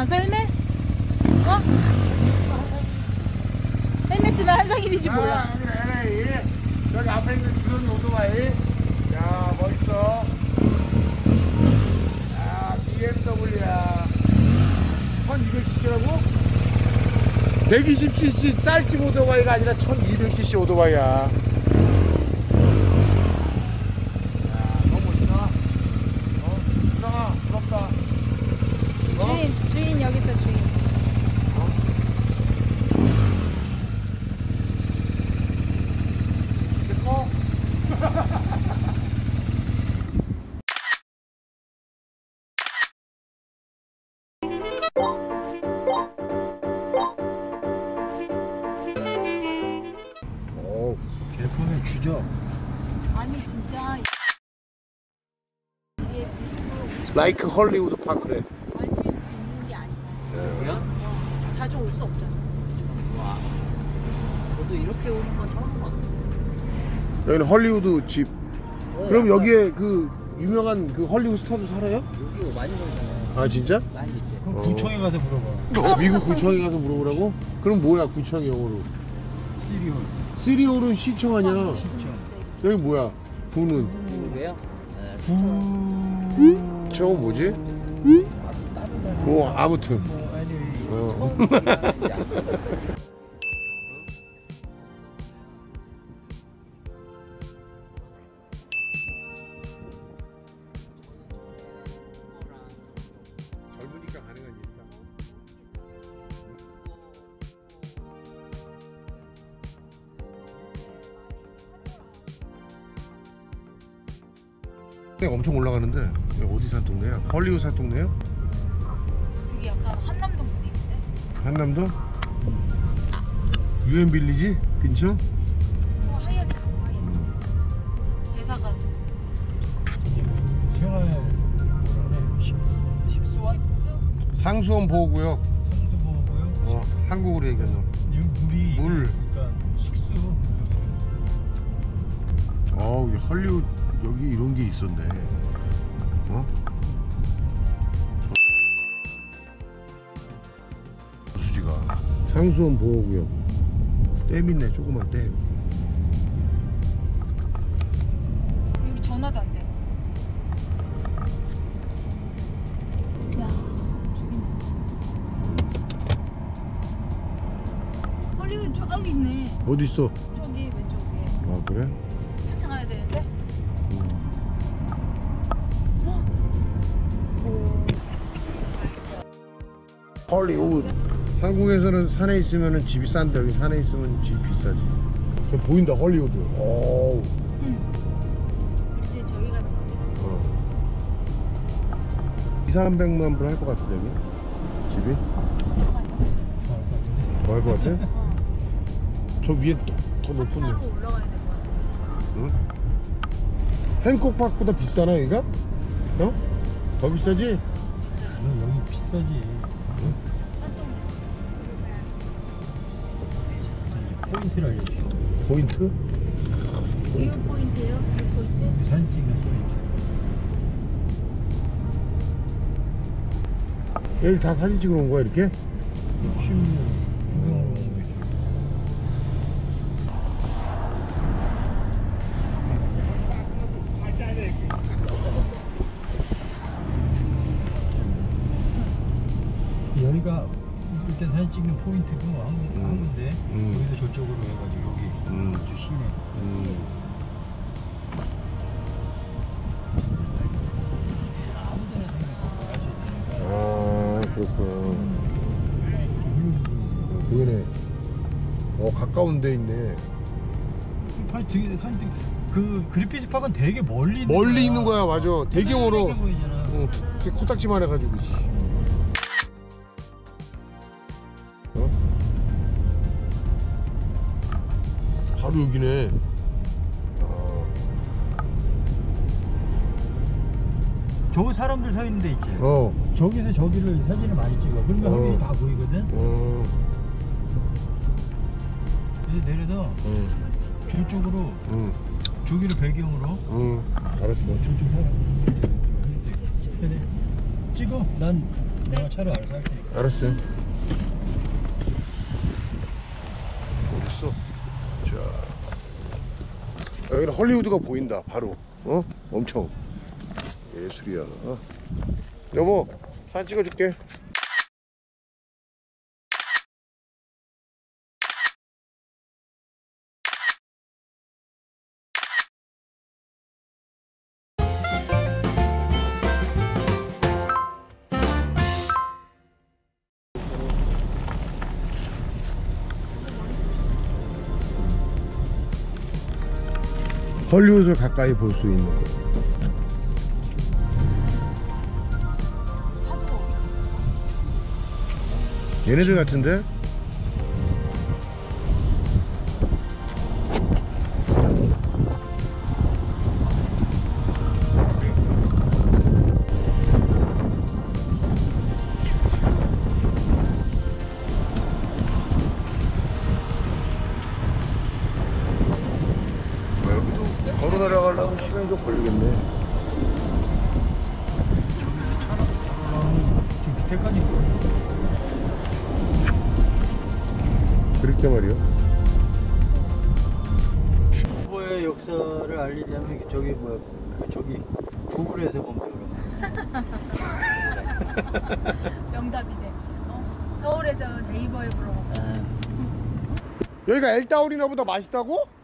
벌써 헬멧? 어? 헬멧 쓰면 한상일인지 몰라. 그래. 여기 앞에 있는 주선 오토바이. 야, 멋있어. 야, BMW야. 1200cc라고? 120cc 쌀집 오토바이가 아니라 1200cc 오토바이야. 야, 너무 멋있다. 수상아, 부럽다. 주인 여기 있어, 주인. 갤폰을 주죠. 아니 진짜 이게 라이크 헐리우드 파크래. 만질 수 있는 게 아니잖아. 뭐야? 자주 올 수 없잖아. 와. 저도 이렇게 오는 건 처음 봤네. 여기는 헐리우드 집. 그럼 여기에 그 유명한 그 헐리우드 스타도 살아요? 여기 많이 놀잖아요. 아 진짜? 많이 있대. 그럼 구청에 가서 물어봐. 미국 구청에 가서 물어보라고? 그럼 뭐야 구청 영어로? 시리얼. 시리얼은 시청 아니야? 시청. 여기 뭐야? 부는? 왜요? 저거 뭐지? 아무튼. 젊으니까 가능한 일이다. 엄청 올라가는데 여기 어디 산 동네야? 헐리우드 산 동네요? 여기 약간 한남동 분위기인데? 한남도? 유엔 빌리지 근처? 하이엔드 대사관. 생활 뭐라네? 식수원? 상수원 보호구역. 상수보고요. 한국으로 얘기하면 물이 물. 그러니까 식수. 어우 헐리우드 여기 이런 게 있었네. 어? 수지가 상수원 보호구역. 댐 있네, 조그만 댐. 여기 전화도 안 돼. 야, 죽이네. 헐리우드 저기 있네. 어디 있어? 저기 왼쪽 위에. 아 그래? 한참 가야 되는데? 헐리우드. 한국에서는 산에 있으면 집이 싼데 여기 산에 있으면 집이 비싸지. 저 보인다 헐리우드. 오. 이제 저희 가는 거지. 200~300만 불 할 것 같은데 여기 집이? 더 할 것 같아? 저 위에 더 높은데. 타고 올라가야 될 것 같아. 응? 행콕 파크보다 비싸나 여기가? 어? 더 비싸지? 그럼 여기 비싸지. 포인트를 알려줘. 포인트? 뷰 포인트예요? 뷰 포인트? 사진 찍는 포인트. 여기 다 사진 찍으러 온 거야 이렇게? 구경하러 온 거지. 여기가 일단 사진 찍는 포인트고 한 군데 여기서 저쪽으로 해가지고 여기 저 시내. 아 그렇구나. 그러네. 가까운 데 있네. 사진 그 그리피스 팝은 되게 멀리 있는 거야. 맞아. 대경으로 보이잖아. 코딱지만 해가지고. 바로 여기네. 저거 사람들 서 있는 데 있지. 어. 저기서 저기를 사진을 많이 찍어. 그러면 거기 다 보이거든. 그래서 내려서 저쪽으로 저기를 배경으로. 알았어. 저쪽 사람. 그래. 찍어. 난 내가 차를 알아서 할 테니까. 알았어요. 어딨어? 자, 여기는 헐리우드가 보인다. 바로. 어? 엄청 예술이야. 어? 여보, 사진 찍어줄게. 헐리우드를 가까이 볼 수 있는 거. 차도 얘네들 같은데? 여기도 걸어 내려가려면 시간이 좀 걸리겠네. 지금 밑에까지 있어. 그렇게 말이요. 정보의 역사를 알리려면 저기 뭐야 저기 구글에서 보면 명답이네. 서울에서 네이버에 물어보고. 여기가 엘타우리나보다 맛있다고?